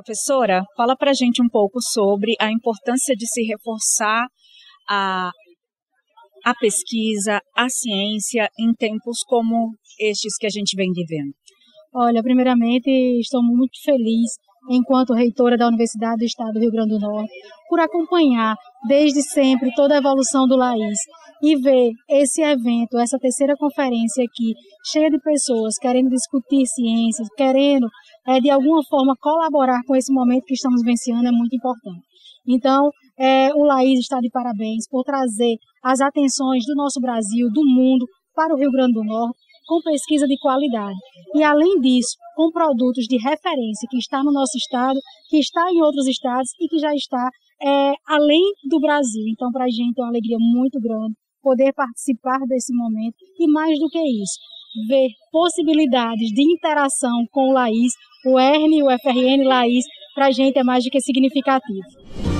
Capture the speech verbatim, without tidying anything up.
Professora, fala para a gente um pouco sobre a importância de se reforçar a, a pesquisa, a ciência em tempos como estes que a gente vem vivendo. Olha, primeiramente, estou muito feliz, enquanto reitora da Universidade do Estado do Rio Grande do Norte, por acompanhar desde sempre toda a evolução do LAIS e ver esse evento, essa terceira conferência aqui, cheia de pessoas querendo discutir ciências, querendo, é, de alguma forma, colaborar com esse momento que estamos vivenciando, é muito importante. Então, é, o LAIS está de parabéns por trazer as atenções do nosso Brasil, do mundo, para o Rio Grande do Norte, com pesquisa de qualidade. E, além disso, com produtos de referência que está no nosso estado, que está em outros estados e que já está é, além do Brasil. Então, para a gente é uma alegria muito grande poder participar desse momento e, mais do que isso, ver possibilidades de interação com o LAIS, o E R N e o F R N LAIS, para a gente é mais do que significativo.